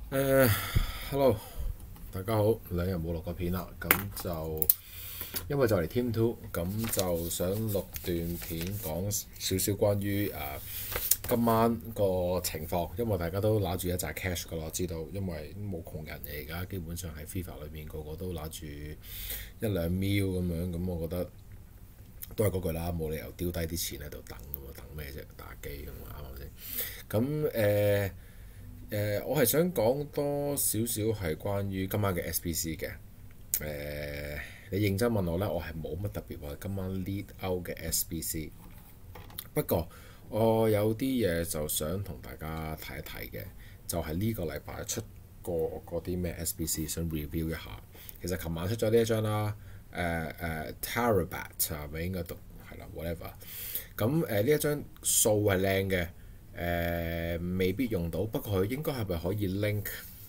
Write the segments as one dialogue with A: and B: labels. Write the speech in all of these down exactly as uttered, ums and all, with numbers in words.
A: 誒，hello，大家好，兩日冇錄過片啦，咁就因為就嚟 Team Two，咁就想錄段片講少少關於誒、呃今晚個情況，因為大家都揦住一紮 cash 噶啦，我知道，因為冇窮人嘅而家，基本上喺 FIFA 裏面個個都揦住一兩 mil 咁樣，咁我覺得都係嗰句啦，冇理由丟低啲錢喺度等咁嘛，等咩啫？打機咁嘛，啱唔啱先？咁誒。呃誒、呃，我係想講多少少係關於今晚嘅 S B C 嘅。誒、你認真問我呢，我係冇乜特別話今晚 lead out 嘅 S B C。不過我有啲嘢就想同大家睇一睇嘅，就係、是、呢個禮拜出過嗰啲咩 S B C 想 review 一下。其實琴晚出咗呢一張啦，誒誒 Terabat 係咪應該讀係啦，whatever。咁誒呢一張數係靚嘅。誒、呃、未必用到，不過佢應該係咪可以 link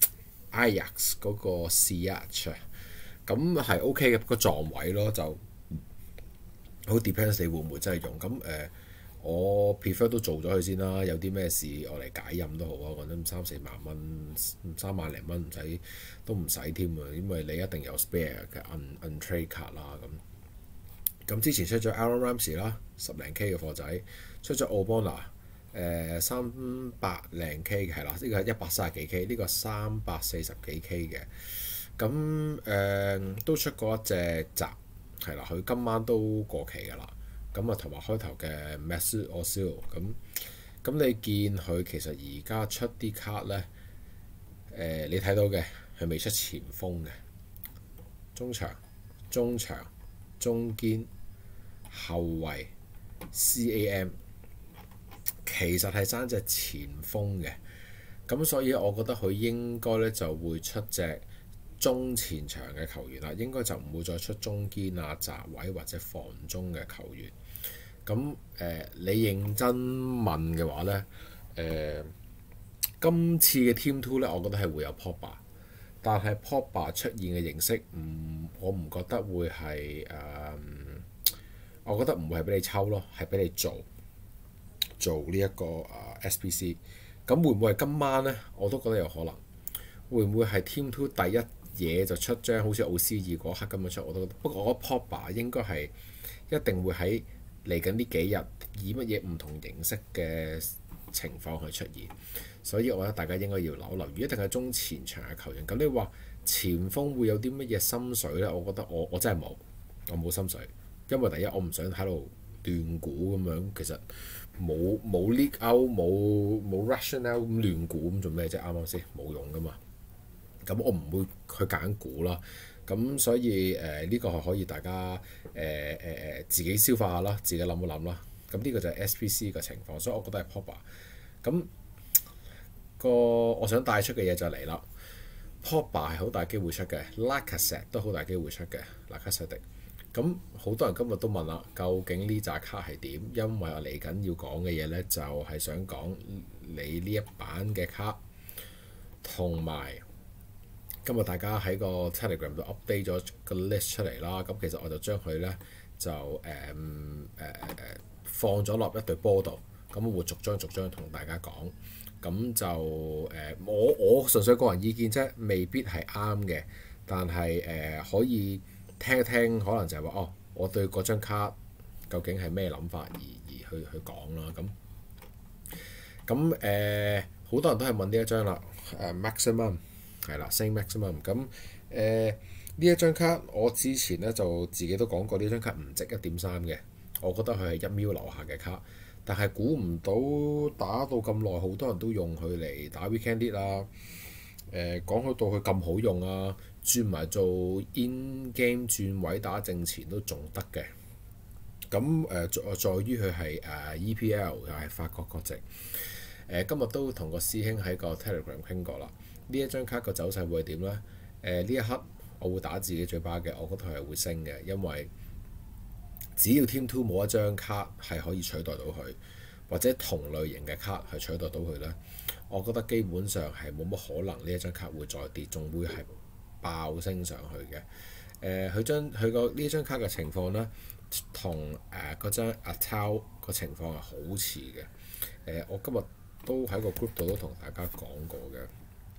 A: Ajax 嗰個 C H 啊？咁係 OK 嘅，不過撞位咯，就好 depends 你會唔會真係用。咁誒、呃，我 prefer 都做咗佢先啦。有啲咩事我嚟解任都好啊，講真三四萬蚊，三萬零蚊唔使都唔使添啊，因為你一定有 spare 嘅 un untrade 卡啦。咁咁之前出咗 Aaron Ramsey 啦，十零 K 嘅貨仔，出咗 Obona。誒三百零 K 嘅係啦，呢個係一百三十幾 K，呢個三百四十幾 K 嘅。咁誒、呃、都出過一隻集係啦，佢今晚都過期㗎啦。咁啊同埋開頭嘅 Mesut Ozil 咁咁你見佢其實而家出啲卡呢，誒、呃、你睇到嘅係未出前鋒嘅，中場、中場、中堅、後衞、C A M。其實係爭隻前鋒嘅，咁所以我覺得佢應該咧就會出隻中前場嘅球員啦，應該就唔會再出中堅啊、閘位或者防中嘅球員。咁誒、呃，你認真問嘅話呢，誒、呃，今次嘅 Team Two 呢，我覺得係會有 Pogba，但係 Pogba 出現嘅形式唔，我唔覺得會係誒、呃，我覺得唔會係俾你抽咯，係俾你做。做呢、這、一個啊 S B C， 咁會唔會係今晚呢？我都覺得有可能。會唔會係 Team Two 第一嘢就出張好似奧斯爾嗰刻咁樣出？我都覺得。不過我覺得 Pogba 應該係一定會喺嚟緊呢幾日以乜嘢唔同形式嘅情況去出現，所以我覺得大家應該要留留意。一定係中前場嘅球員。咁你話前鋒會有啲乜嘢心水呢？我覺得我我真係冇，我冇心水，因為第一我唔想喺度斷估咁樣，其實。冇冇 leak out 冇冇 rationale 咁亂估咁做咩啫？啱啱先冇用噶嘛。咁我唔會去揀估啦。咁所以誒呢、呃這個係可以大家誒誒誒自己消化下啦，自己諗一諗啦。咁呢個就係 S P C 嘅情況，所以我覺得係 Pogba。咁個我想帶出嘅嘢就嚟啦。Pogba 係好大機會出嘅，Lacazette 都好大機會出嘅，Lacazette。咁好多人今日都問啦，究竟呢扎卡係點？因為我嚟緊要講嘅嘢呢，就係想講你呢一版嘅卡，同埋今日大家喺個 Telegram 度 update 咗個 list 出嚟啦。咁其實我就將佢呢，就誒誒誒放咗落一隊波度，咁我會逐張逐張同大家講。咁就誒、呃、我我純粹個人意見啫，未必係啱嘅，但係誒、呃、可以。聽一聽，可能就係話哦，我對嗰張卡究竟係咩諗法而而去去講啦。咁咁誒，好多人都係問呢一張啦。誒、呃、maximum 係啦，Saint maximum。咁誒呢一張卡，我之前咧就自己都講過，呢張卡唔值一點三嘅。我覺得佢係一秒樓下嘅卡，但係估唔到打到咁耐，好多人都用佢嚟打 weekend league 啦。誒講到到佢咁好用啊！轉埋做 in game 轉位打正前都仲得嘅。咁誒、呃、在在於佢係誒 E P L 又係法國國籍。誒、呃、今日都同個師兄喺個 Telegram 傾過啦。呢一張卡個走勢會係點呢？誒、呃、呢一刻我會打自己嘴巴嘅，我覺得佢係會升嘅，因為只要 Team Two 冇一張卡係可以取代到佢，或者同類型嘅卡係取代到佢呢，我覺得基本上係冇乜可能呢一張卡會再跌，仲會係爆升上去嘅。誒、呃，佢將佢個呢張卡嘅情況呢，同誒嗰張 Atao 個情況係好似嘅。誒、呃，我今日都喺個 group 度都同大家講過嘅。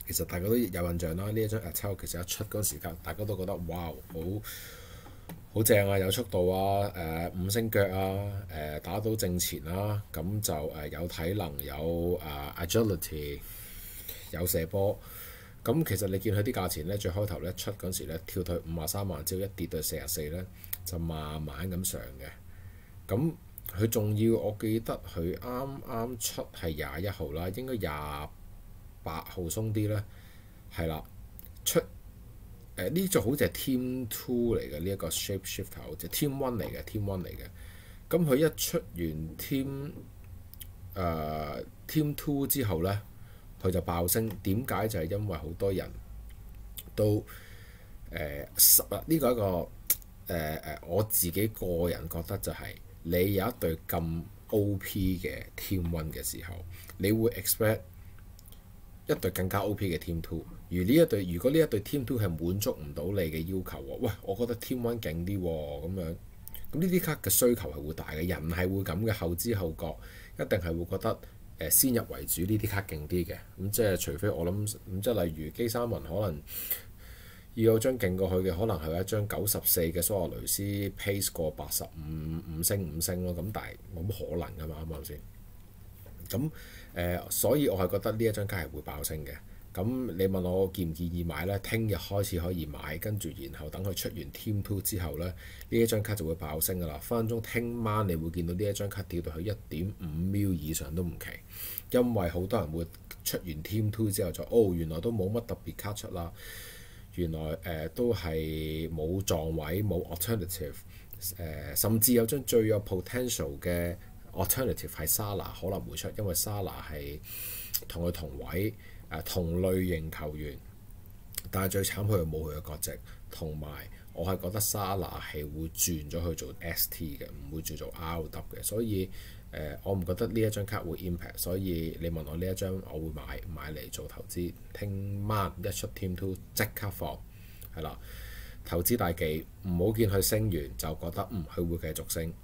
A: 其實大家都有印象啦。呢一張 Attell 其實一出嗰時間，大家都覺得哇好好正啊，有速度啊，誒、呃、五星腳啊，誒、呃、打到正前啦、啊，咁就誒、呃、有體能，有誒、呃、agility，有射波。咁其實你見佢啲價錢咧，最開頭咧出嗰時咧跳到五十三萬，之後一跌到四十四咧，就慢慢咁上嘅。咁佢仲要，我記得佢啱啱出係廿一號啦，應該廿八號鬆啲咧，係啦，出誒呢隻好似係 Team Two 嚟嘅，呢一個 Shape Shifter 好似 Team One 嚟嘅 Team One 嚟嘅。咁佢一出完 Team 誒、呃、Team Two 之後咧，佢就爆升。點解？就係因為好多人都誒十啊呢個一個誒誒、呃、我自己個人覺得就係、是、你有一隊咁 O P 嘅 Team One 嘅時候，你會 expect 一隊更加 O P 嘅 Team Two。而呢一隊，如果呢一隊 Team Two 係滿足唔到你嘅要求喎，喂，我覺得 Team One 勁啲喎，咁樣咁呢啲卡嘅需求係會大嘅，人係會咁嘅，後知後覺，一定係會覺得誒、呃、先入為主呢啲卡勁啲嘅。咁即係除非我諗，咁即係例如基三文可能要有張勁過去嘅，可能係一張九十四嘅蘇亞雷斯 pace 過八十五五星五星咯。咁但係冇乜可能㗎嘛，啱唔啱先？咁誒、呃，所以我係覺得呢一張卡係會爆升嘅。咁你問我建唔建議買呢？聽日開始可以買，跟住然後等佢出完 Team Two 之後呢，呢一張卡就會爆升㗎啦。分分鐘聽晚你會見到呢一張卡跌到去一點五 mil 以上都唔奇，因為好多人會出完 Team Two 之後就哦，原來都冇乜特別卡出啦，原來誒、呃、都係冇撞位冇 alternative，誒、呃、甚至有張最有 potential 嘅 alternative 係 Salah 可能會出，因為 Salah 係同佢同位。誒同類型球員，但係最慘佢冇佢嘅國籍，同埋我係覺得沙拿係會轉咗去做 S T 嘅，唔會轉做 R W 嘅，所以誒、呃、我唔覺得呢一張卡會 impact，所以你問我呢一張我會買買嚟做投資，聽晚一出 Team Two 即刻放，係啦，投資大忌，唔好見佢升完就覺得嗯佢會繼續升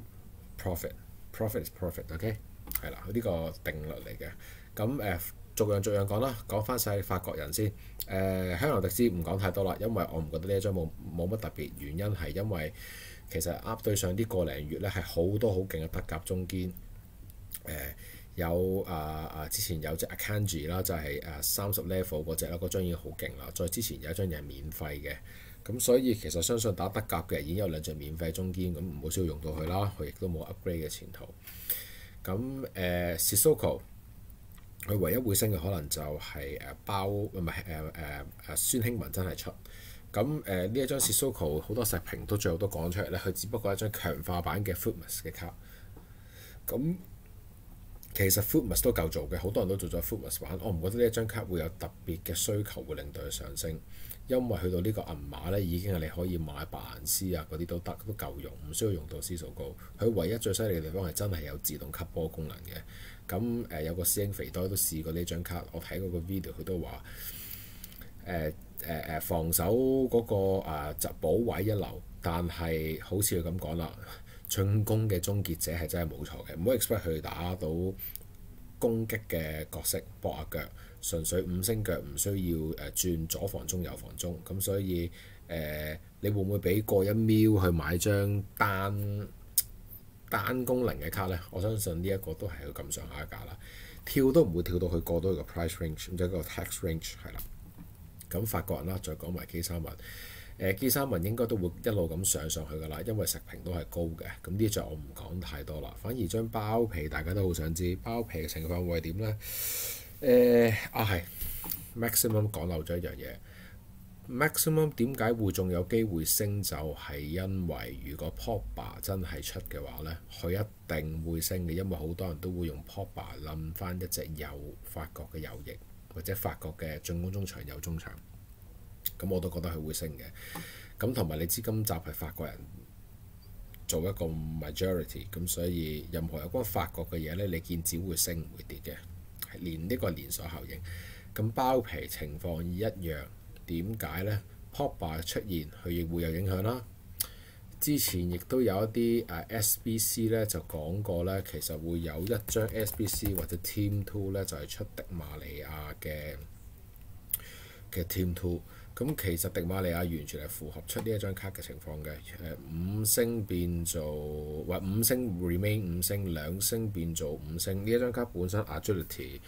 A: profit profit is profit，OK，okay？ 係啦，佢呢個定律嚟嘅，咁誒。呃逐樣逐樣講啦，講翻晒法國人先。誒、呃，香蘭迪斯唔講太多啦，因為我唔覺得呢一張冇冇乜特別，原因係因為其實啱對上啲個零月咧係好多好勁嘅德甲中堅。誒、呃、有啊啊，之前有隻 Akanji 啦，就係誒三十 level 嗰隻啦，嗰張已經好勁啦。再之前有一張嘢係免費嘅，咁所以其實相信打德甲嘅已經有兩隻免費中堅，咁唔好需要用到佢啦。佢亦都冇 upgrade 嘅前途。咁誒 Sissoko。佢唯一會升嘅可能就係誒包唔係誒誒誒孫興文真係出咁誒呢一張 Sissoko 好多石評都最後都講出嚟咧，佢只不過係一張強化版嘅 Footmas 嘅卡。咁其實 Footmas 都夠做嘅，好多人都做咗 Footmas 版。我唔覺得呢一張卡會有特別嘅需求會令到佢上升，因為去到呢個銀碼咧已經係你可以買白蘭斯啊嗰啲都得都夠用，唔需要用到 Sissoko。佢唯一最犀利嘅地方係真係有自動吸波功能嘅。咁誒、呃、有個師兄肥多都試過呢張卡，我睇嗰個 video 佢都話誒誒誒防守嗰、那個啊就保位一流，但係好似佢咁講啦，進攻嘅終結者係真係冇錯嘅，唔好 expect 佢打到攻擊嘅角色搏下腳，純粹五星腳唔需要誒轉左防中右防中，咁所以誒、呃、你會唔會俾過一秒去買張單單功能嘅卡呢？我相信呢一個都係佢咁上下價啦，跳都唔會跳到佢過到個 price range，咁即係個 tax range 係啦。咁法國人啦，再講埋基三文，誒、呃、基三文應該都會一路咁上上去㗎啦，因為食評都係高嘅。咁呢隻我唔講太多啦，反而將包皮大家都好想知，包皮嘅情況會係點呢？誒、呃、啊係 maximum 講漏咗一樣嘢。Maximum 點解會仲有機會升？就係因為如果 Pogba 真係出嘅話呢，佢一定會升嘅，因為好多人都會用 Pogba 諗翻一隻有法國嘅右翼或者法國嘅進攻中場右中場，咁我都覺得佢會升嘅。咁同埋你知今集係法國人做一個 majority，咁所以任何有關法國嘅嘢呢，你見只會升唔會跌嘅，係連呢個連鎖效應。咁包皮情況一樣。點解呢？ Pogba 出現佢亦會有影響啦。之前亦都有一啲誒 S B C 咧就講過咧，其實會有一張 S B C 或者 Team Two 咧就係出迪馬利亞嘅嘅 Team Two。咁其實迪馬利亞完全係符合出呢一張卡嘅情況嘅。誒五星變做或五星 remain 五星，兩星變做五星。呢一張卡本身 agility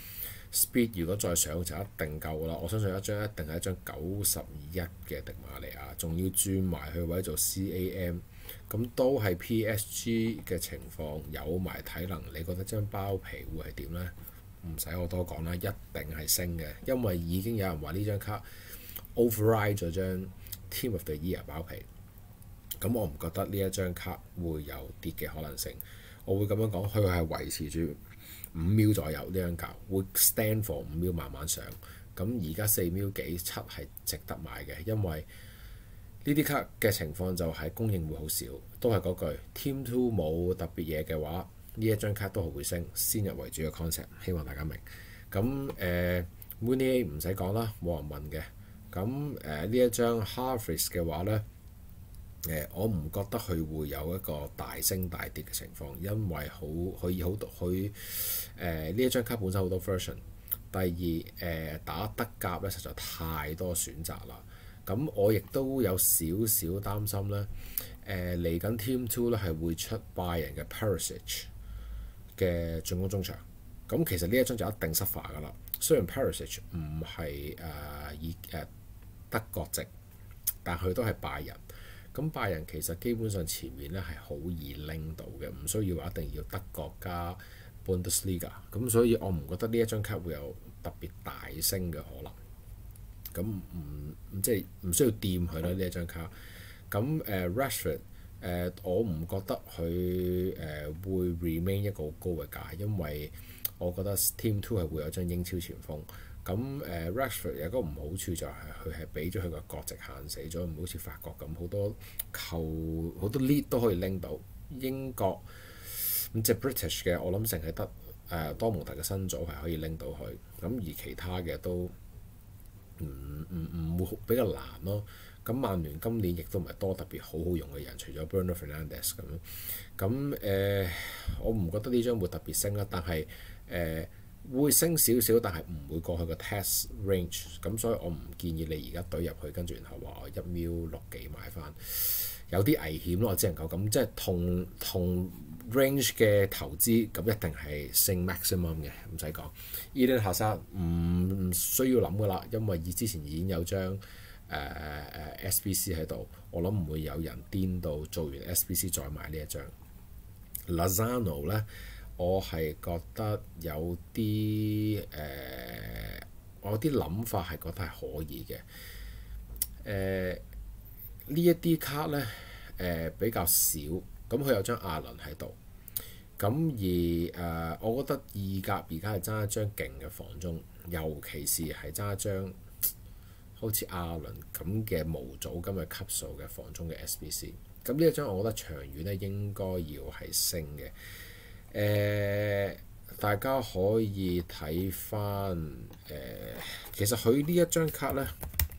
A: speed 如果再上就一定夠啦。我相信一張一定係一張九十一嘅迪馬利亞，仲要轉埋去位做 C A M， 咁都係 P S G 嘅情況，有埋體能。你覺得張包皮會係點呢？唔使我多講啦，一定係升嘅，因為已經有人話呢張卡 override 咗張 Team of the Year 包皮。咁我唔覺得呢一張卡會有跌嘅可能性。我會咁樣講，佢係維持住五秒左右呢張價，會 stand for 五秒慢慢上。咁而家四秒幾七係值得買嘅，因為呢啲卡嘅情況就係供應會好少，都係嗰句 Team Two 冇特別嘢嘅話，呢一張卡都係會升，先入為主嘅 concept， 希望大家明。咁誒、呃、Mooney 唔使講啦，冇人問嘅。咁誒呢一張 Harvest 嘅話呢，誒、呃、我唔覺得佢會有一個大升大跌嘅情況，因為好可以好多佢誒呢一張卡本身好多 version。第二誒、呃、打德甲咧實在太多選擇啦。咁我亦都有少少擔心咧，誒嚟緊 Team Two 咧係會出拜仁嘅 Perisic 嘅進攻中場。咁其實呢一張就一定失敗㗎啦。雖然 Perisic 唔係誒以誒德國籍，但佢都係拜仁。咁拜仁其實基本上前面咧係好易拎到嘅，唔需要話一定要德國加 Bundesliga。咁所以我唔覺得呢一張卡會有特別大升嘅可能。咁唔即係唔需要掂佢啦呢一張卡。咁誒、uh, Rashford 誒、uh, 我唔覺得佢誒、uh, 會 remain 一個好高嘅價，因為我覺得 Team Two 係會有張英超前鋒。咁誒、uh, Rashford 有一個唔好處就係佢係俾咗佢個國籍限死咗，唔好似法國咁好多球好多 lead 都可以拎到。英國咁即係 British 嘅，我諗淨係得誒多蒙特嘅新組係可以拎到佢。咁而其他嘅都唔唔唔會比較難咯。咁曼聯今年亦都唔係多特別好好用嘅人，除咗 Bruno Fernandes 咁。咁誒、呃，我唔覺得呢張會特別升啦，但係誒、呃、會升少少，但係唔會過去個 test range。咁所以我唔建議你而家懟入去，跟住然後話一秒六幾買翻，有啲危險咯。我只能夠咁，即係同同 range 嘅投資，咁一定係升 maximum 嘅，唔使講。Eden Hazard 唔需要諗噶啦，因為以之前已經有張誒誒、呃、S B C 喺度，我諗唔會有人癲到做完 S B C 再買呢一張。Lozano 咧，我係覺得有啲誒、呃，我有啲諗法係覺得係可以嘅。誒、呃、呢一啲卡咧誒、呃、比較少，咁佢有張亞倫喺度。咁而誒、呃，我覺得意甲而家係爭一張勁嘅防中，尤其是係爭一張好似亞倫咁嘅無組咁嘅級數嘅防中嘅 S B C。咁呢一張我覺得長遠咧應該要係升嘅。誒、呃，大家可以睇翻誒，其實佢呢一張卡咧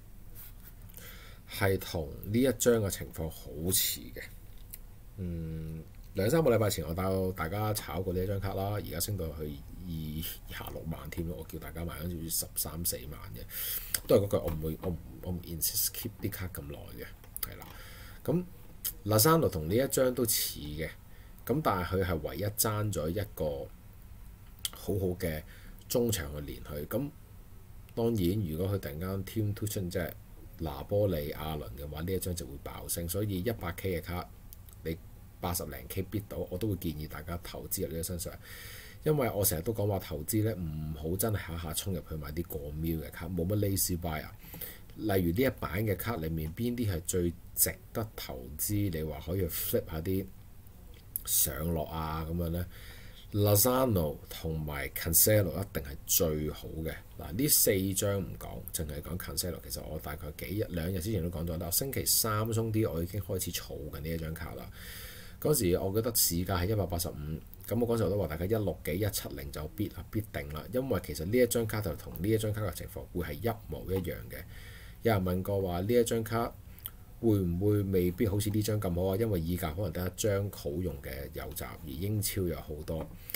A: 係同呢一張嘅情況好似嘅。嗯。兩三個禮拜前我帶大家炒過呢一張卡啦，而家升到去二廿六萬添咯。我叫大家買緊住十三四萬嘅，都係嗰句，我唔會，我唔我唔 insist keep 啲卡咁耐嘅，係啦。咁 Lozano 同呢一張都似嘅，咁但係佢係唯一爭咗一個好好嘅中場去連佢。咁當然，如果佢突然間 Team Two 出即係拿波利亞倫嘅話，呢一張就會爆升。所以一百 K 嘅卡你八十零 K bid 到，我都會建議大家投資入呢個身上，因為我成日都講話投資咧，唔好真係下下衝入去買啲過秒嘅卡，冇乜 lazy buy 啊。例如呢一版嘅卡裡面，邊啲係最值得投資？你話可以 flip 下啲上落啊咁樣咧 Lozano 同埋 Cancelo 一定係最好嘅。嗱，呢四張唔講，淨係講 Cancelo。其實我大概幾日兩日之前都講咗啦，星期三鬆啲，我已經開始儲緊呢一張卡啦。嗰時我覺得市價係一百八十五，咁我嗰時我都話大家一六幾一七零就必啊必定啦，因為其實呢一張卡就同呢一張卡嘅情況會係一模一樣嘅。有人問過話呢一張卡會唔會未必好似呢張咁好啊？因為意甲可能得一張好用嘅右閘，而英超有好多。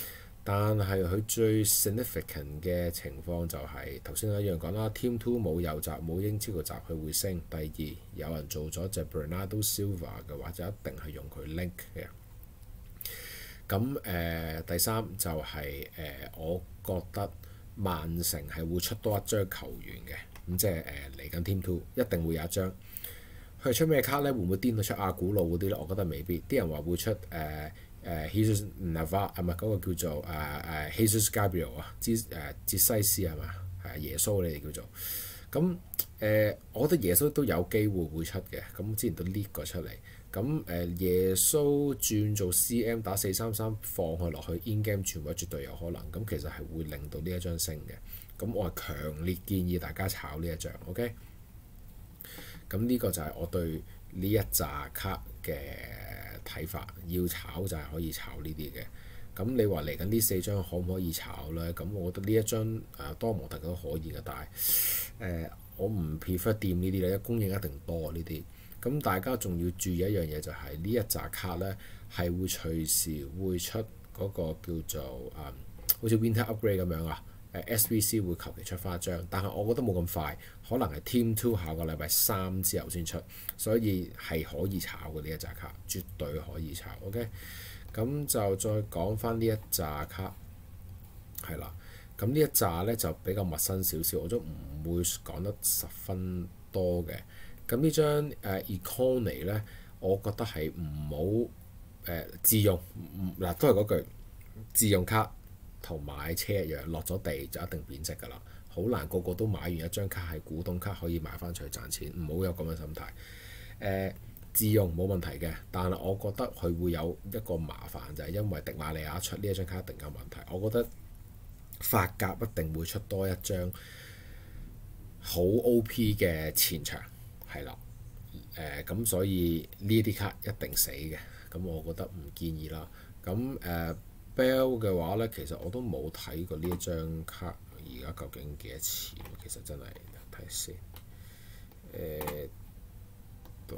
A: 但係佢最 significant 嘅情況就係頭先一樣講啦 ，Team Two 冇右閘冇英超個閘佢會升。第二有人做咗隻 Bernardo Silva 嘅話，就一定係用佢 link 嘅。咁誒、呃、第三就係、是、誒、呃，我覺得曼城係會出多一張球員嘅，咁即係誒嚟緊 Team Two 一定會有一張。佢出咩卡咧？會唔會顛到出阿古路嗰啲咧？我覺得未必。啲人話會出誒誒 Jesus Navas 啊，唔係嗰個叫做誒誒、uh, Jesus Gabriel 啊，之誒哲西斯係嘛？係啊，耶穌你哋叫做。咁誒、呃，我覺得耶穌都有機會會出嘅。咁之前都 leak 過出嚟。咁誒、呃，耶穌轉做 C M 打四三三放佢落去 in game 轉位絕對有可能。咁其實係會令到呢一張升嘅。咁我係強烈建議大家炒呢一張 ，OK？咁呢個就係我對呢一紮卡嘅睇法。要炒就係可以炒呢啲嘅。咁你話嚟緊呢四張可唔可以炒呢？咁我覺得呢一張誒、呃、多蒙特都可以嘅，但係誒、呃、我唔 prefer 掂呢啲咧，供應一定多呢啲。咁大家仲要注意一樣嘢就係、是、呢一紮卡呢係會隨時會出嗰個叫做誒、嗯，好似 Winter Upgrade 咁樣啊。S B C 會求其出翻一張，但係我覺得冇咁快，可能係 Team Two 下個禮拜三之後先出，所以係可以炒嘅呢一紮卡，絕對可以炒。OK，咁就再講翻呢一紮卡，係啦。咁呢一紮呢就比較陌生少少，我都唔會講得十分多嘅。咁呢張誒 Icone 呢，我覺得係唔好誒自用，嗱都係嗰句自用卡。同買車一樣，落咗地就一定貶值㗎啦，好難個個都買完一張卡係股東卡可以賣翻出去賺錢，唔好有咁嘅心態。誒、呃，自用冇問題嘅，但係我覺得佢會有一個麻煩就係、是、因為迪馬利亞出呢一張卡一定有問題。我覺得法甲一定會出多一張好 O P 嘅前場，係啦。誒、呃，咁所以呢啲卡一定死嘅，咁我覺得唔建議啦。咁誒。呃Bell 嘅話咧，其實我都冇睇過呢一張卡，而家究竟幾多錢？其實真係睇先。誒、呃，都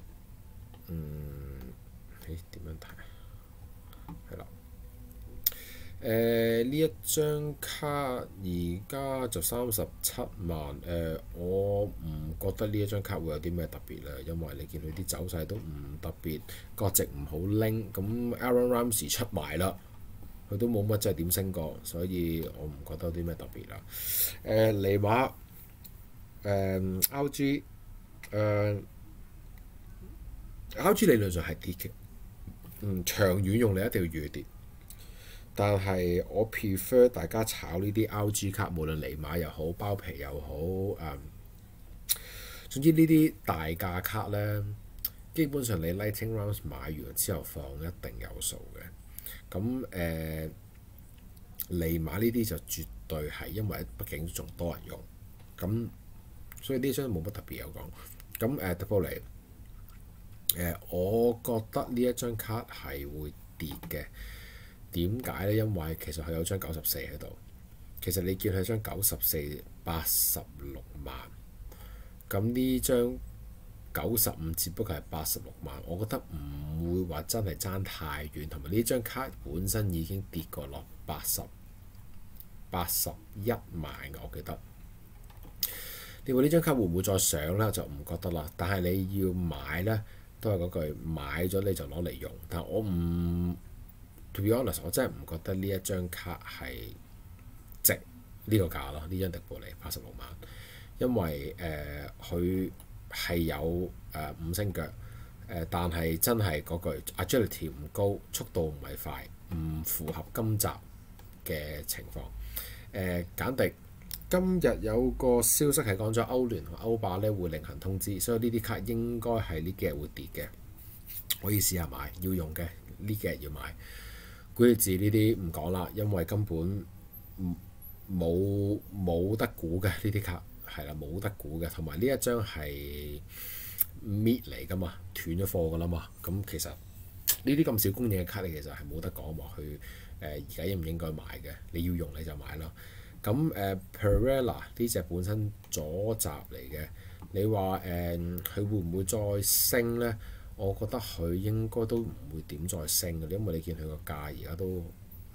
A: 嗯，誒點樣睇？係啦。誒、呃、呢一張卡而家就三十七萬。誒、呃，我唔覺得呢一張卡會有啲咩特別啦，因為你見佢啲走勢都唔特別，個值唔好拎。咁 Aaron Ramsey 出埋啦。佢都冇乜真係點升過，所以我唔覺得有啲咩特別啦。誒、呃、尼馬誒 R G 誒 R G 理論上係跌嘅，嗯，長遠用你一定要預跌。但係我 prefer 大家炒呢啲 R G 卡，無論尼馬又好，包皮又好，誒、嗯，總之呢啲大價卡咧，基本上你 Lightning Round 買完之後放一定有數嘅。咁誒、呃、尼馬呢啲就絕對係因為畢竟仲多人用，咁所以呢張冇乜特別有講。咁誒迪布尼誒，我覺得呢一張卡係會跌嘅。點解咧？因為其實佢有張九十四喺度，其實你見佢張九十四八十六萬，咁呢張九十五只不過係八十六萬，我覺得唔會話真係爭太遠，同埋呢張卡本身已經跌過落八十八十一萬，我記得。你話呢張卡會唔會再上呢？就唔覺得啦。但係你要買呢，都係嗰句買咗你就攞嚟用。但係我唔 to be honest，我真係唔覺得呢一張卡係值呢個價咯。呢張迪布尼八十六萬，因為誒佢。呃係有誒、呃、五星腳誒、呃，但係真係嗰句 agility 唔高，速度唔係快，唔符合今集嘅情況。誒、呃、簡迪今日有個消息係講咗歐聯同歐霸咧會另行通知，所以呢啲卡應該係呢幾日會跌嘅。可以試下買，要用嘅呢幾日要買。古列治呢啲唔講啦，因為根本冇冇得估嘅呢啲卡。係啦，冇得估嘅，同埋呢一張係搣嚟㗎嘛，斷咗貨㗎啦嘛。咁其實呢啲咁少供應嘅卡，你其實係冇得講話去誒而家應唔應該買嘅。你要用你就買啦。咁誒、呃、Pereira 呢隻本身左閘嚟嘅，你話誒佢會唔會再升咧？我覺得佢應該都唔會點再升嘅，因為你見佢個價而家都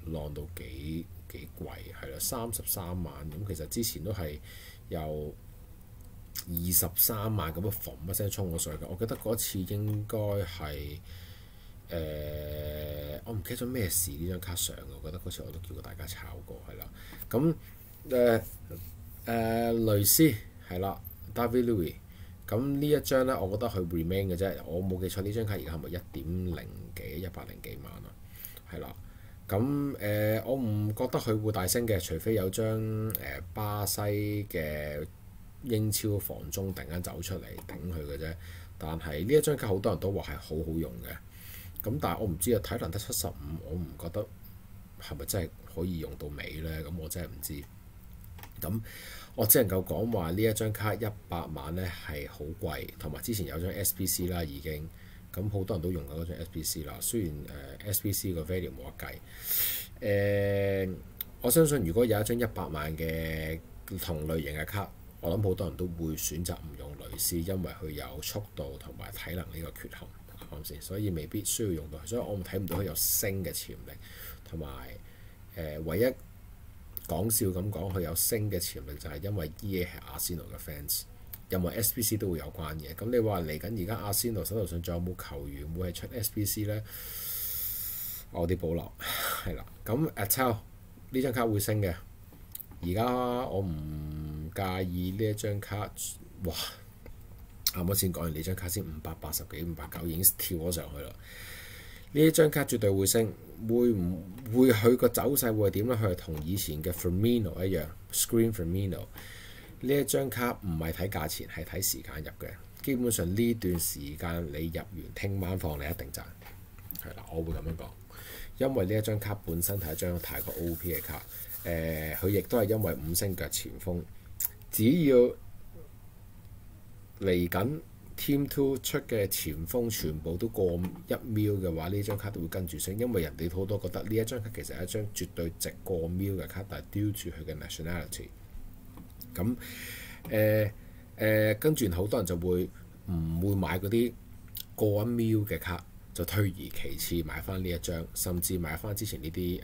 A: 浪到幾幾貴係啦，三十三萬咁，其實之前都係由二十三萬咁樣嘣一聲衝咗上去嘅。我記得嗰次應該係誒、呃，我唔記得咗咩事呢張卡上嘅，我覺得嗰次我都叫過大家炒過係啦。咁誒誒雷斯係啦 David Louis。咁呢一張咧，我覺得佢 remain 嘅啫。我冇記錯呢張卡而家係咪一點零幾一百零幾萬啊？係啦。咁誒、呃，我唔覺得佢會大升嘅，除非有張誒、呃、巴西嘅英超防中突然間走出嚟頂佢嘅啫。但係呢一張卡好多人都話係好好用嘅。咁但係我唔知啊，體能得七十五，我唔覺得係咪真係可以用到尾咧？咁我真係唔知。咁我只能夠講話呢一張卡一百萬咧係好貴，同埋之前有張 S B C 啦已經，咁好多人都用緊嗰張 S B C 啦。雖然誒、呃、S B C 個 value 冇得計，誒、呃、我相信如果有一張一百萬嘅同類型嘅卡，我諗好多人都會選擇唔用雷斯，因為佢有速度同埋體能呢個缺陷，啱唔啱先？所以未必需要用到佢，所以我睇唔到佢有升嘅潛力，同埋誒唯一。講笑咁講，佢有升嘅潛力就係因為 E A 係阿仙奴嘅 fans，任何 S B C 都會有關嘅。咁你話嚟緊而家阿仙奴手頭上仲有冇球員會係出 S B C 呢？我有啲保留係啦。咁 Atal 呢張卡會升嘅。而家我唔介意呢一張卡，哇！啱啱先講完呢張卡先五百八十幾、五百九已經跳咗上去啦。呢一張卡絕對會升，會唔會佢個走勢會係點咧？佢係同以前嘅 Firmino 一樣 ，Screen Firmino。呢一張卡唔係睇價錢，係睇時間入嘅。基本上呢段時間你入完，聽晚放你一定賺。係啦，我會咁樣講，因為呢一張卡本身係一張太過 O P 嘅卡。誒、呃，佢亦都係因為五星腳前鋒，只要嚟緊。Team Two 出嘅前鋒全部都過一秒嘅話，呢張卡都會跟住升，因為人哋好多覺得呢一張卡其實係一張絕對值過秒嘅卡，但係 due to 佢嘅 nationality。咁誒誒，跟住好多人就會唔會買嗰啲過一秒嘅卡，就退而其次買翻呢一張，甚至買翻之前呢啲誒誒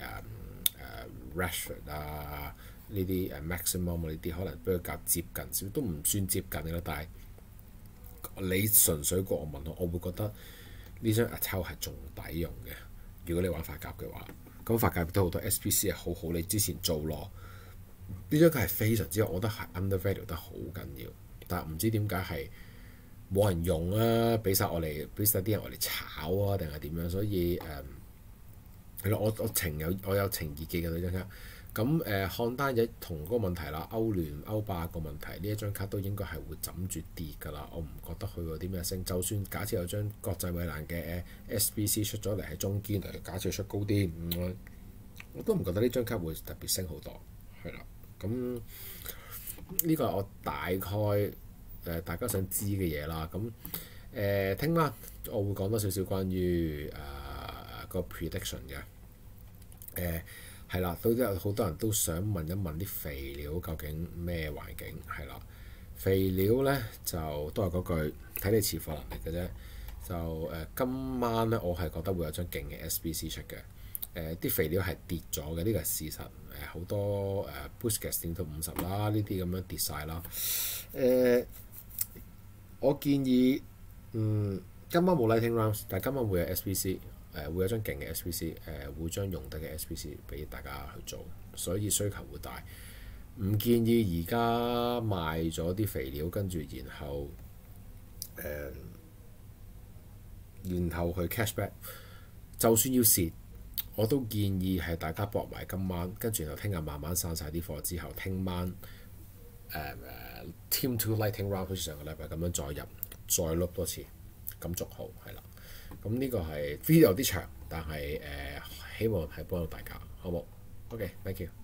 A: Rashford 啊，呢啲誒 Maximum 呢啲可能比較接近少，都唔算接近嘅啦，但係。你純粹過我問我，我會覺得呢張 Atal 係仲抵用嘅。如果你玩法甲嘅話，咁法甲都好多 S B C 係好好。你之前做落呢張卡係非常之，我覺得係 undervalue 得好緊要。但係唔知點解係冇人用啊？俾晒我哋，俾晒啲人我哋炒啊，定係點樣？所以誒係咯，我我情有我有情意結嘅呢張卡。咁誒、呃、看單嘢同嗰個問題啦，歐聯歐霸個問題，呢一張卡都應該係會枕住跌㗎啦。我唔覺得佢有啲咩升。就算假設有張國際米蘭嘅 S B C 出咗嚟係中堅嚟，假設出高啲，嗯，我都唔覺得呢張卡會特別升好多。係啦，咁呢個係我大概誒、呃、大家想知嘅嘢啦。咁誒聽晚我會講多少少關於誒、呃、個 prediction 嘅誒。呃係啦，都有好多人都想問一問啲肥料究竟咩環境係啦。肥料咧就都係嗰句，睇你持貨能力嘅啫。就誒、呃、今晚咧，我係覺得會有張勁嘅 S B C 出嘅。誒、呃、啲肥料係跌咗嘅，呢個係事實。誒、呃、好多誒 Busquets 跌到五十啦，呢啲咁樣跌晒啦。誒、呃、我建議嗯今晚冇 Lightning Round，但係今晚會有 S B C。誒、呃、會有張勁嘅 S B C，誒、呃、會將用得嘅 S B C 俾大家去做，所以需求會大。唔建議而家賣咗啲肥料，跟住然後誒、呃，然後去 cash back。就算要蝕，我都建議係大家搏埋今晚，跟住然後聽日慢慢散晒啲貨之後，聽晚誒誒、呃、Team Two Lightning Round 好似上個禮拜咁樣再入，再碌多次，咁續好係啦。咁呢個係 video 有啲長，但係誒、呃、希望係幫到大家，好冇？OK，thank you。